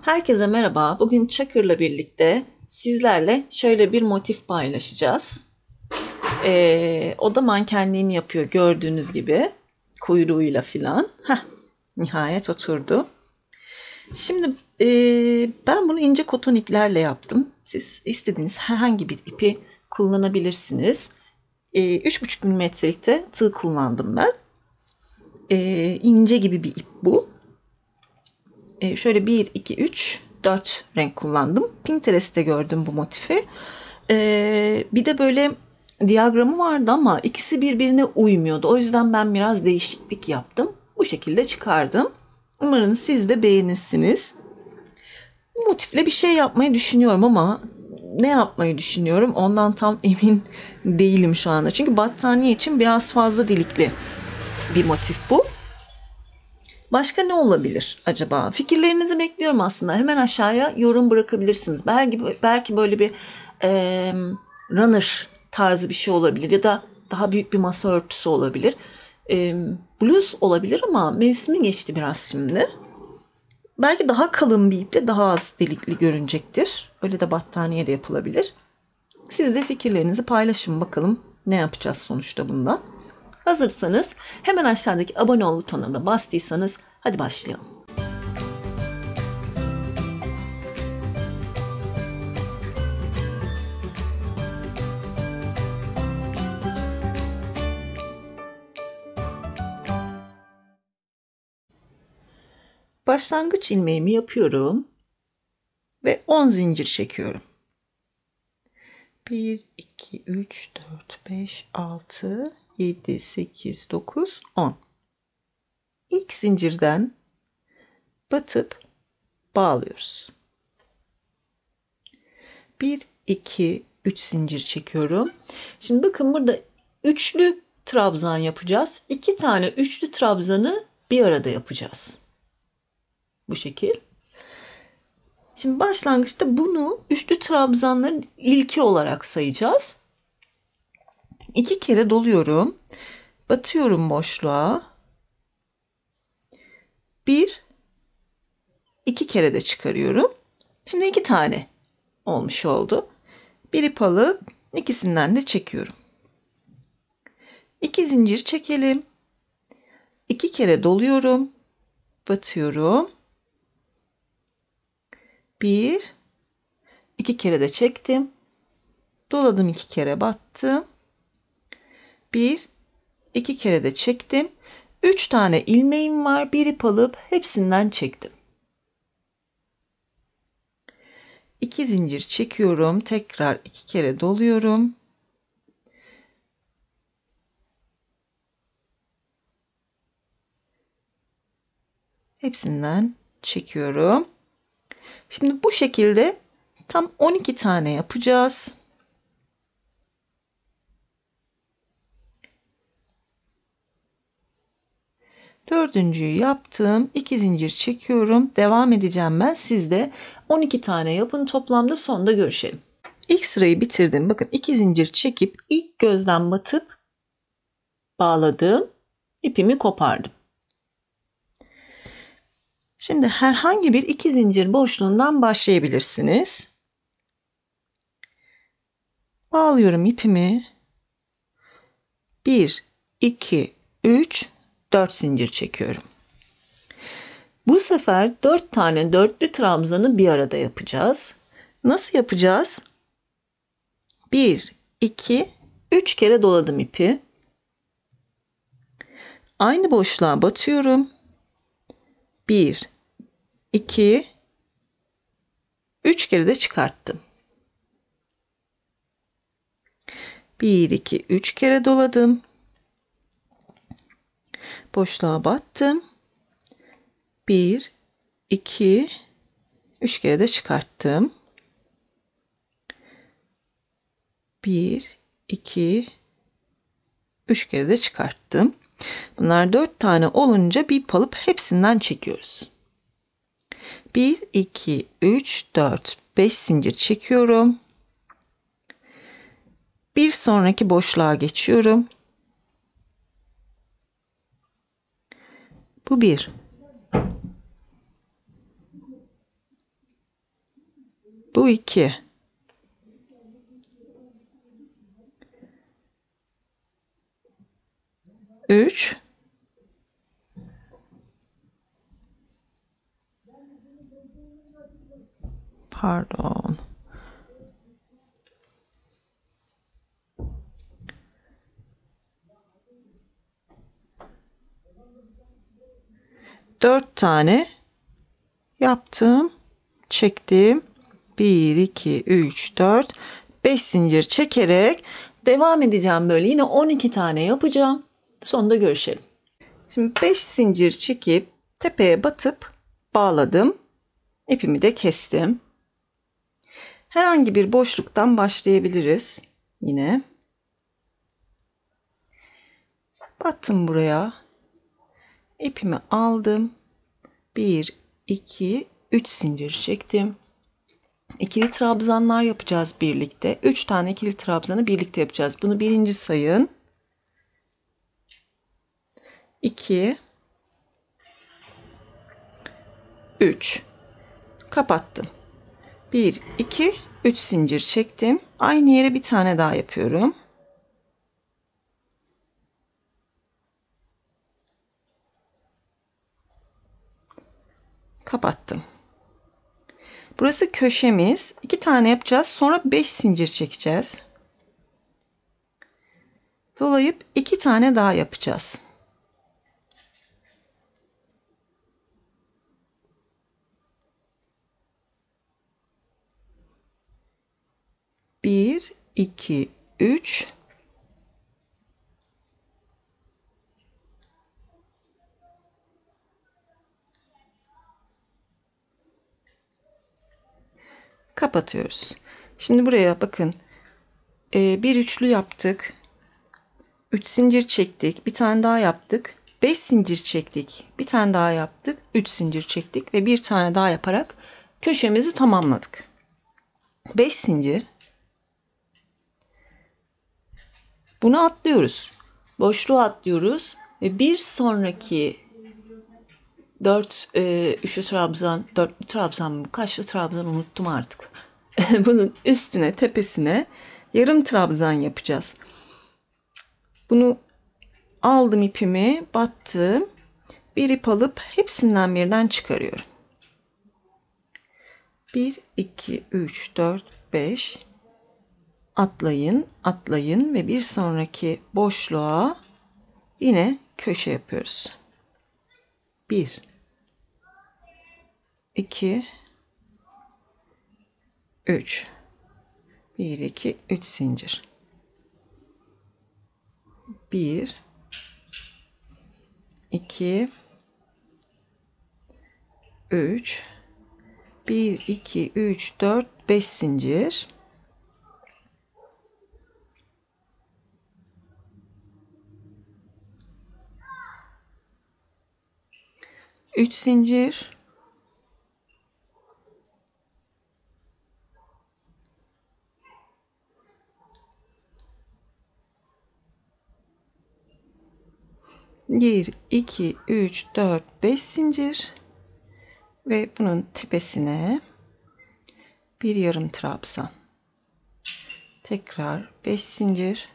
Herkese merhaba. Bugün Çakır'la birlikte sizlerle şöyle bir motif paylaşacağız. O da mankenliğini yapıyor gördüğünüz gibi. Kuyruğuyla filan. Nihayet oturdu. Şimdi ben bunu ince koton iplerle yaptım. Siz istediğiniz herhangi bir ipi kullanabilirsiniz. 3,5 milimetrelikte tığ kullandım ben. İnce gibi bir ip bu. Şöyle 1, 2, 3, 4 renk kullandım. Pinterest'te gördüm bu motifi. Bir de böyle diyagramı vardı ama ikisi birbirine uymuyordu. O yüzden ben biraz değişiklik yaptım. Bu şekilde çıkardım. Umarım siz de beğenirsiniz. Bu motifle bir şey yapmayı düşünüyorum ama ne yapmayı düşünüyorum ondan tam emin değilim şu anda. Çünkü battaniye için biraz fazla delikli bir motif bu. Başka ne olabilir acaba? Fikirlerinizi bekliyorum aslında. Hemen aşağıya yorum bırakabilirsiniz. Belki böyle bir runner tarzı bir şey olabilir ya da daha büyük bir masa örtüsü olabilir. Bluz olabilir ama mevsimi geçti biraz şimdi. Belki daha kalın bir iple daha az delikli görünecektir. Öyle de battaniye de yapılabilir. Siz de fikirlerinizi paylaşın bakalım ne yapacağız sonuçta bundan. Hazırsanız hemen aşağıdaki abone ol butonuna da bastıysanız hadi başlayalım. Başlangıç ilmeğimi yapıyorum ve 10 zincir çekiyorum. 1, 2, 3, 4, 5, 6, 7, 8, 9, 10. İlk zincirden batıp bağlıyoruz. 1, 2, 3 zincir çekiyorum. Şimdi bakın burada üçlü trabzan yapacağız. 2 tane üçlü trabzanı bir arada yapacağız. Bu şekil. Şimdi başlangıçta bunu üçlü trabzanların ilki olarak sayacağız. 2 kere doluyorum. Batıyorum boşluğa. 1, 2 kere de çıkarıyorum. Şimdi 2 tane olmuş oldu. Bir ip alıp ikisinden de çekiyorum. 2 zincir çekelim. 2 kere doluyorum. Batıyorum. 1, 2 kere de çektim. Doladım 2 kere battım. 1, 2 kere de çektim. 3 tane ilmeğim var. Bir ip alıp hepsinden çektim. 2 zincir çekiyorum. Tekrar 2 kere doluyorum. Hepsinden çekiyorum. Şimdi bu şekilde tam 12 tane yapacağız. Dördüncüyü yaptım. 2 zincir çekiyorum. Devam edeceğim ben. Siz de 12 tane yapın. Toplamda sonda görüşelim. İlk sırayı bitirdim. Bakın 2 zincir çekip ilk gözden batıp bağladım. İpimi kopardım. Şimdi herhangi bir 2 zincir boşluğundan başlayabilirsiniz. Bağlıyorum ipimi. 1, 2, 3, 4 zincir çekiyorum. Bu sefer 4 tane dörtlü trabzanı bir arada yapacağız. Nasıl yapacağız? 1, 2, 3 kere doladım ipi. Aynı boşluğa batıyorum. 1, 2, 3 kere de çıkarttım. 1, 2, 3 kere doladım. Boşluğa battım. 1, 2, 3 kere de çıkarttım. 1, 2, 3 kere de çıkarttım. Bunlar 4 tane olunca bir ip alıp hepsinden çekiyoruz. 1, 2, 3, 4, 5 zincir çekiyorum. Bir sonraki boşluğa geçiyorum. Bu 1. Bu 2. Üç. Pardon. 4 tane yaptım. Çektim. 1, 2, 3, 4, 5 zincir çekerek devam edeceğim böyle. Yine 12 tane yapacağım. Sonunda görüşelim. Şimdi 5 zincir çekip tepeye batıp bağladım. İpimi de kestim. Herhangi bir boşluktan başlayabiliriz. Yine. Battım buraya. İpimi aldım. 1, 2, 3 zincir çektim. İkili trabzanlar yapacağız birlikte. 3 tane ikili trabzanı birlikte yapacağız. Bunu birinci sayın. 2, 3. Kapattım. 1, 2, 3 zincir çektim. Aynı yere bir tane daha yapıyorum. Kapattım. Burası köşemiz. 2 tane yapacağız. Sonra 5 zincir çekeceğiz. Dolayıp 2 tane daha yapacağız. Bir, iki, üç. Kapatıyoruz. Şimdi buraya bakın. Bir üçlü yaptık. 3 zincir çektik. Bir tane daha yaptık. 5 zincir çektik. Bir tane daha yaptık. 3 zincir çektik ve bir tane daha yaparak köşemizi tamamladık. 5 zincir. Bunu atlıyoruz. Boşluğa atlıyoruz ve bir sonraki 4 üçlü trabzan, 4'lü trabzan mı? Kaçlı trabzan unuttum artık. Bunun üstüne, tepesine yarım trabzan yapacağız. Bunu aldım, ipimi battım. Bir ip alıp hepsinden birden çıkarıyorum. 1, 2, 3, 4, 5. Atlayın, atlayın ve bir sonraki boşluğa yine köşe yapıyoruz. 1, 2, 3. 1, 2, 3 zincir. 1, 2, 3. 1, 2, 3, 4, 5 zincir. 3 zincir. 1, 2, 3, 4, 5 zincir ve bunun tepesine bir yarım trabzan. Tekrar 5 zincir.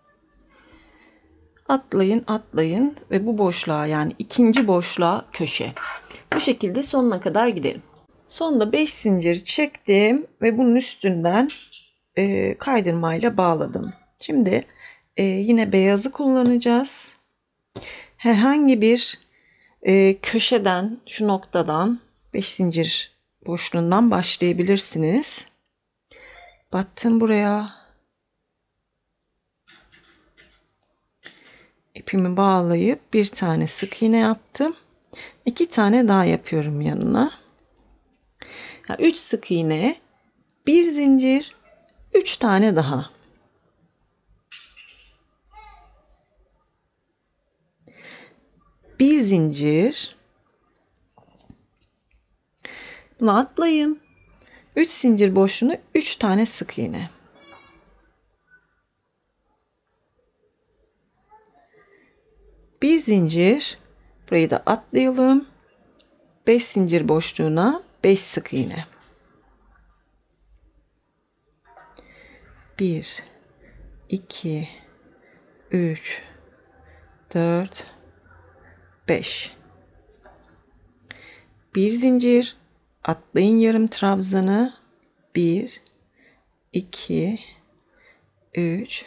Atlayın, atlayın ve bu boşluğa, yani ikinci boşluğa köşe. Bu şekilde sonuna kadar gidelim. Sonunda 5 zincir çektim ve bunun üstünden kaydırmayla bağladım. Şimdi yine beyazı kullanacağız. Herhangi bir köşeden, şu noktadan 5 zincir boşluğundan başlayabilirsiniz. Battım buraya. İpimi bağlayıp bir tane sık iğne yaptım. 2 tane daha yapıyorum yanına. 3 sık iğne, 1 zincir, 3 tane daha. Bir zincir. Bunu atlayın. 3 zincir boşluğuna 3 tane sık iğne. Bir zincir. Burayı da atlayalım. 5 zincir boşluğuna 5 sık iğne. 1, 2, 3, 4, 5. Bir zincir, atlayın yarım trabzanı. 1, 2, 3,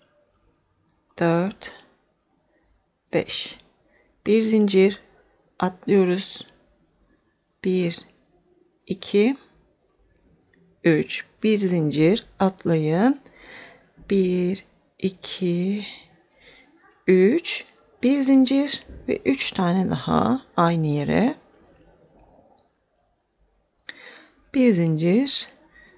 4, 5. Bir zincir, atlıyoruz. 1, 2, 3. Bir zincir, atlayın. 1, 2, 3. Bir zincir ve 3 tane daha aynı yere. Bir zincir,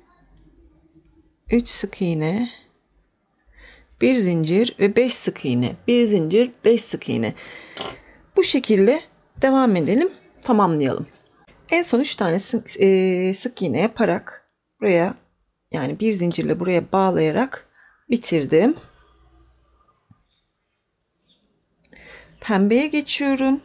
3 sık iğne, bir zincir ve 5 sık iğne. Bir zincir, 5 sık iğne. Bu şekilde devam edelim, tamamlayalım. En son 3 tane sık iğne yaparak buraya, yani bir zincirle buraya bağlayarak bitirdim. Pembeye geçiyorum.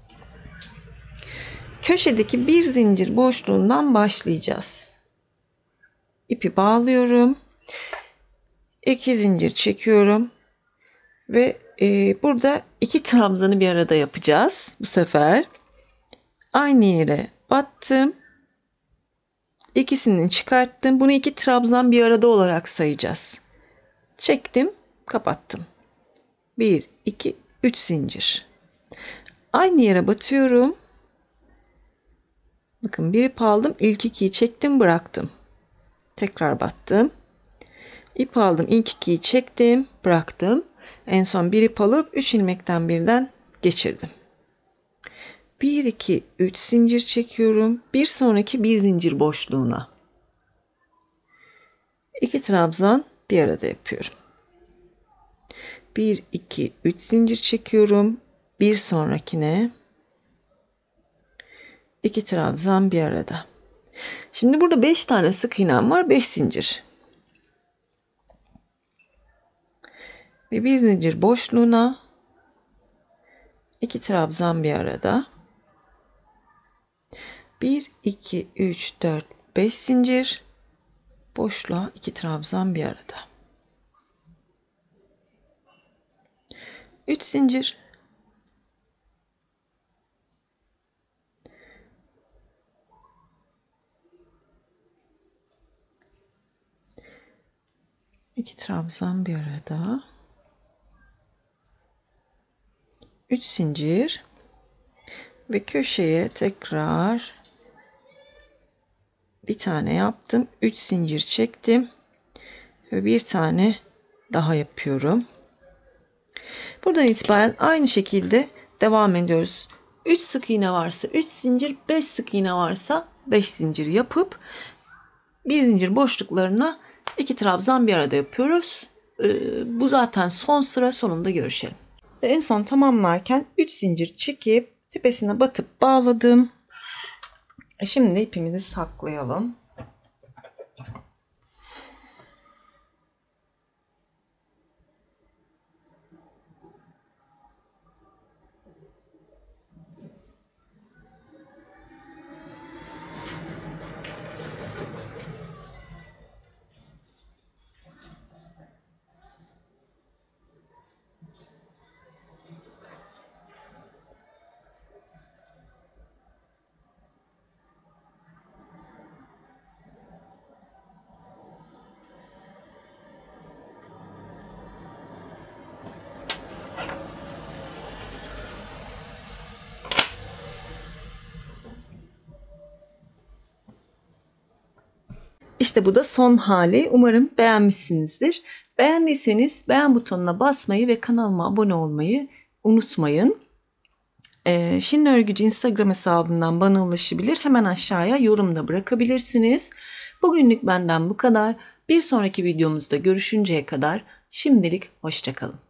Köşedeki bir zincir boşluğundan başlayacağız. İpi bağlıyorum. 2 zincir çekiyorum. Ve burada 2 trabzanı bir arada yapacağız. Bu sefer aynı yere battım. İkisini çıkarttım. Bunu 2 trabzan bir arada olarak sayacağız. Çektim, kapattım. 1, 2, 3 zincir. Aynı yere batıyorum. Bakın bir ip aldım. İlk 2'yi çektim, bıraktım. Tekrar battım. İp aldım. İlk 2'yi çektim, bıraktım. En son bir ip alıp 3 ilmekten birden geçirdim. 1, 2, 3 zincir çekiyorum. Bir sonraki bir zincir boşluğuna 2 trabzan bir arada yapıyorum. 1, 2, 3 zincir çekiyorum. Bir sonrakine 2 trabzan bir arada. Şimdi burada 5 tane sık iğnem var. 5 zincir. Ve bir zincir boşluğuna 2 trabzan bir arada. 1, 2, 3, 4, 5 zincir. Boşluğa 2 trabzan bir arada. 3 zincir. 2 trabzan bir arada. 3 zincir ve köşeye tekrar bir tane yaptım. 3 zincir çektim ve bir tane daha yapıyorum. Buradan itibaren aynı şekilde devam ediyoruz. 3 sık iğne varsa 3 zincir, 5 sık iğne varsa 5 zincir yapıp bir zincir boşluklarına 2 trabzan bir arada yapıyoruz. Bu zaten son sıra, sonunda görüşelim. Ve en son tamamlarken 3 zincir çekip tepesine batıp bağladım. Şimdi ipimizi saklayalım. İşte bu da son hali. Umarım beğenmişsinizdir. Beğendiyseniz beğen butonuna basmayı ve kanalıma abone olmayı unutmayın. Şirin Örgücü Instagram hesabından bana ulaşabilir. Hemen aşağıya yorum da bırakabilirsiniz. Bugünlük benden bu kadar. Bir sonraki videomuzda görüşünceye kadar şimdilik hoşça kalın.